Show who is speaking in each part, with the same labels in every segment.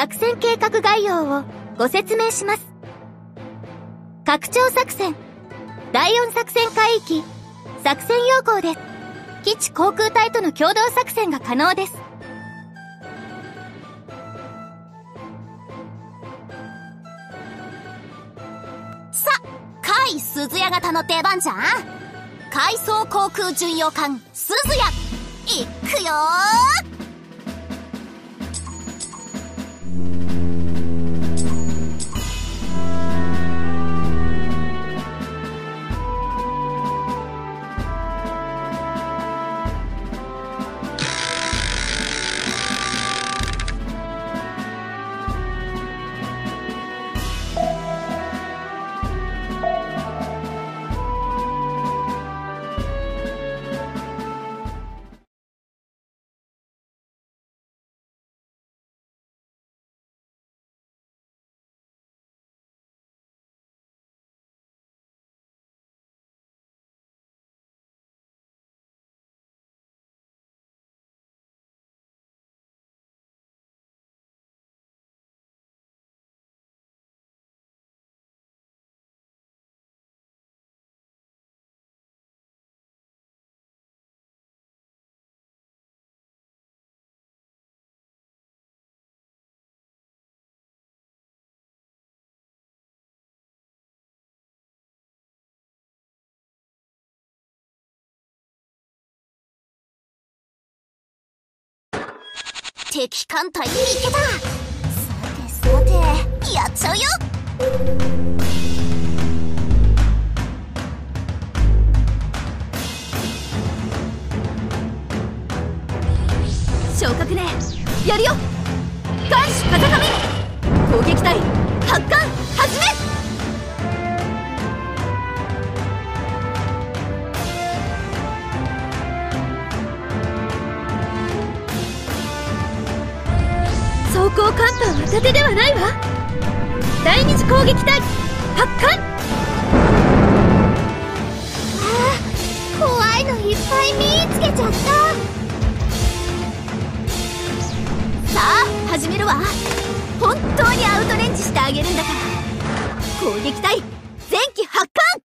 Speaker 1: 作戦計画概要をご説明します。拡張作戦、第4作戦海域、作戦要項です。基地航空隊との共同作戦が可能です。
Speaker 2: さ、海鈴谷型の出番じゃん。海藻航空巡洋艦鈴谷、いくよー。敵艦隊に行けた。さてやっちゃうよ。
Speaker 1: 昇格ね、やるよ。艦首風上、攻撃隊発艦始め。装甲艦隊は盾ではないわ。第二次攻撃隊発艦。
Speaker 2: 怖いのいっぱい見つけちゃった。さあ始めるわ。本当にアウトレンジしてあげるんだから。攻撃隊前期発艦。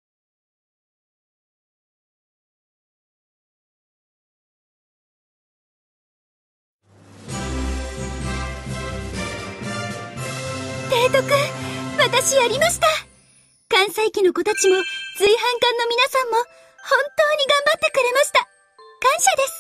Speaker 1: 提督、私やりました。関西機の子たちも随伴艦の皆さんも本当に頑張ってくれました。感謝です。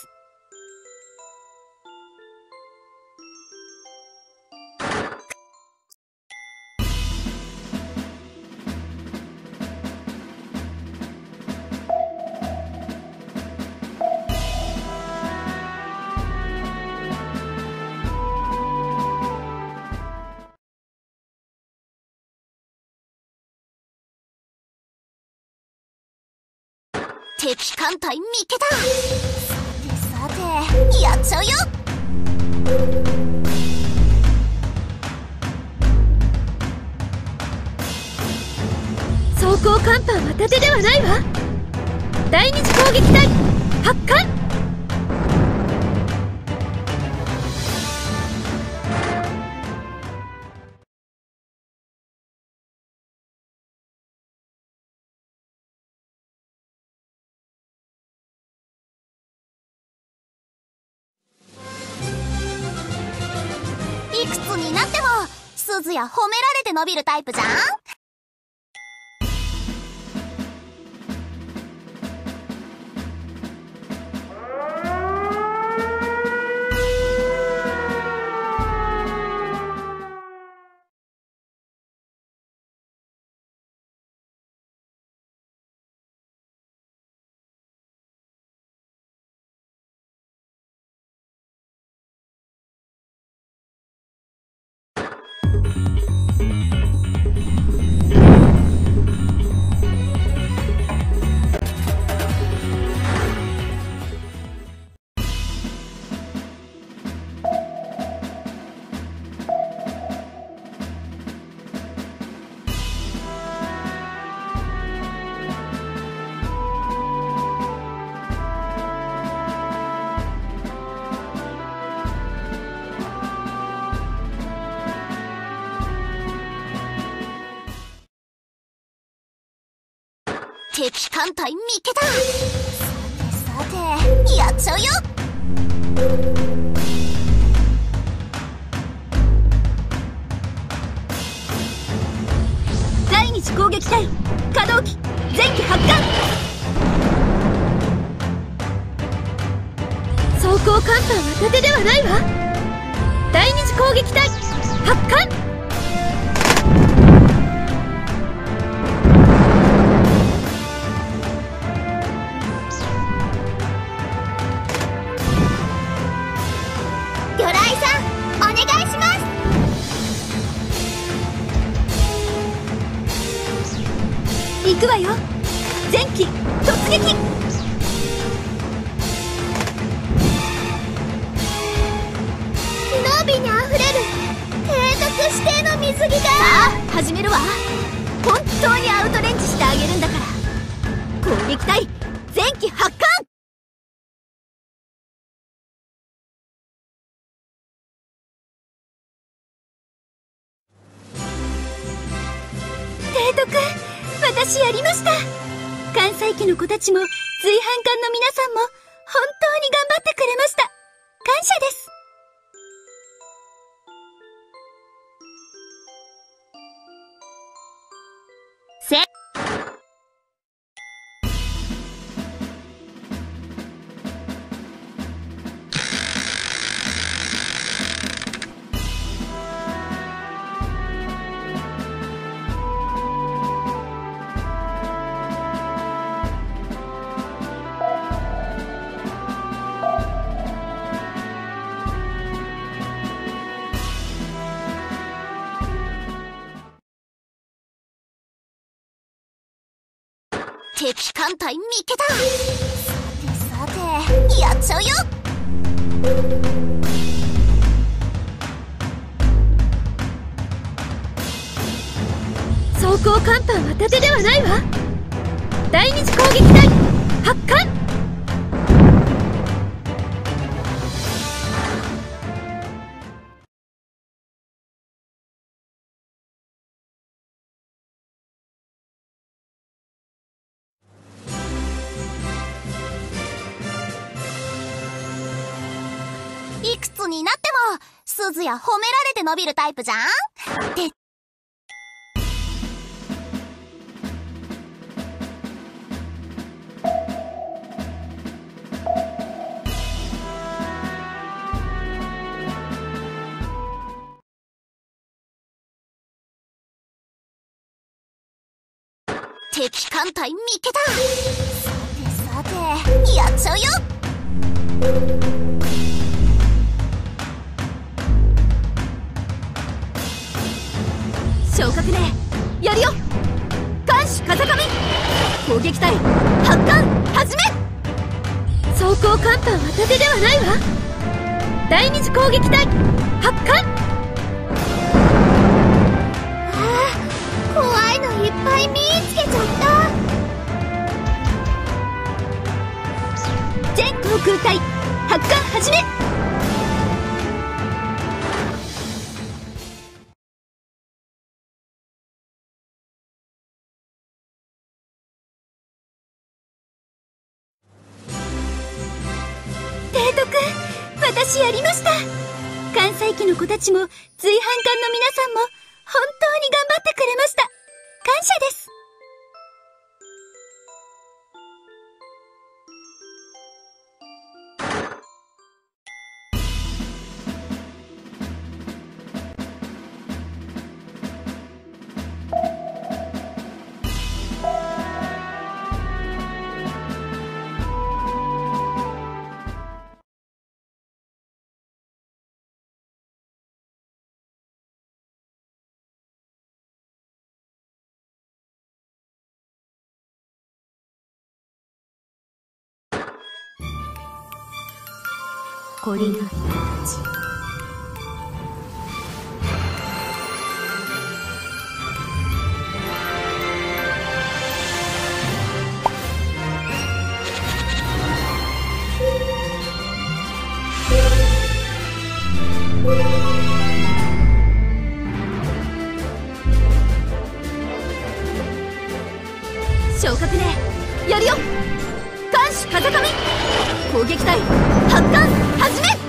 Speaker 2: 敵艦隊見けた。さてやっちゃうよ。
Speaker 1: 装甲艦隊は盾ではないわ。第二次攻撃隊発艦。
Speaker 2: いくつになっても鈴や褒められて伸びるタイプじゃん。 敵艦隊見っけた。さてさて、やっちゃうよ。
Speaker 1: 第二次攻撃隊可動機前期発艦。装甲艦隊は伊達ではないわ。第二次攻撃隊発艦。
Speaker 2: 魚雷さんお願いします。
Speaker 1: 行くわよ。前期突撃。
Speaker 2: 機能美にあふれる提督指定の水着が。さあ始めるわ。本当にアウトレンジしてあげるんだから。攻撃隊前期発艦。
Speaker 1: 提督、私やりました。関西機の子たちも随伴艦の皆さんも本当に頑張ってくれました。感謝です。
Speaker 2: 敵艦隊見っけた。さてさて、やっちゃうよ。
Speaker 1: 装甲艦隊は伊達ではないわ。第二次攻撃隊発艦。
Speaker 2: いくつになっても鈴や褒められて伸びるタイプじゃん。で敵艦隊見っけた。さてさて、やっちゃうよ。
Speaker 1: 昇格でやるよ。艦首風上攻撃隊発艦始め。装甲艦隊は伊達ではないわ。第二次攻撃隊発艦。
Speaker 2: 怖いのいっぱい見つけちゃった。
Speaker 1: 全航空隊発艦始め。提督、私やりました。関西機の子たちも随伴艦の皆さんも本当に頑張ってくれました。感謝です。懲りない命。昇格で
Speaker 2: やるよ。艦首風上、攻撃隊発艦始め。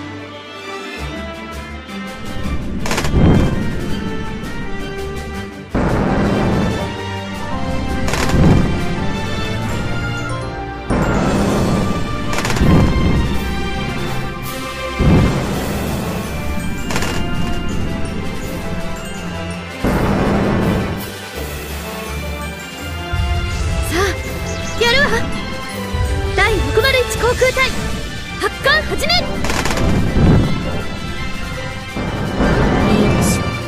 Speaker 2: やるわ。第601航空隊発艦始め。いいでしょう。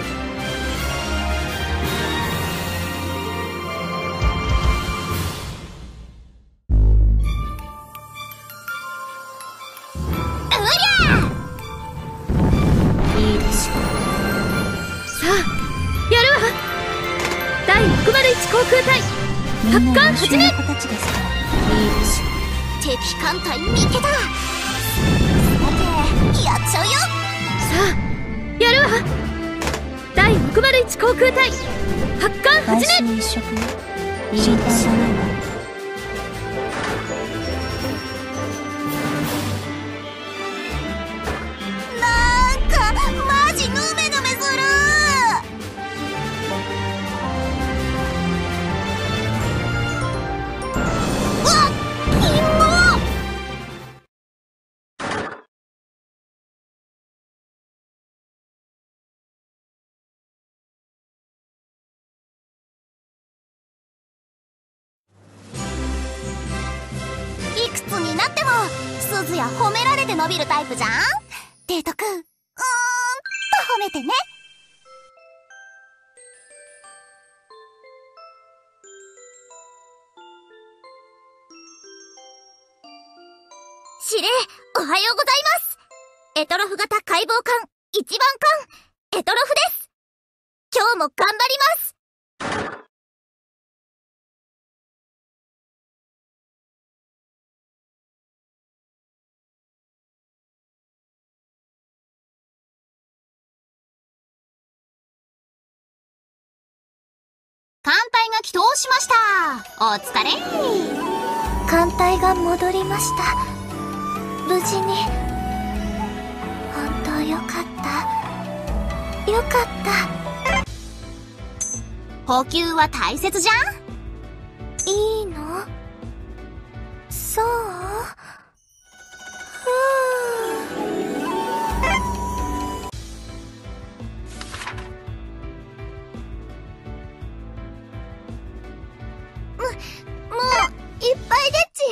Speaker 2: いいでしょう。さあやるわ。第601航空隊発艦始め。いいでしょう。敵艦隊見てた。さてやっちゃうよ。さあやるわ。第601航空隊発艦始め。いいでしょう。なんかマジヌメヌメする。いくつになっても鈴や褒められて伸びるタイプじゃん。デートくん、と褒めてね。司令、おはようございます。エトロフ型解剖艦1番艦エトロフです。今日も頑張ります。艦隊が帰投しました。お疲れ。艦隊が戻りました。無事に。本当よかった。よかった。補給は大切じゃん。いいの？そう？もういっぱいでっち。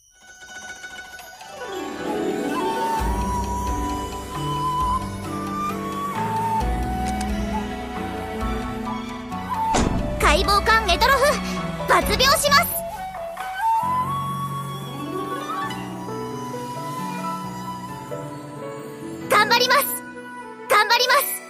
Speaker 2: 解剖艦エトロフ抜病します。頑張ります。頑張ります。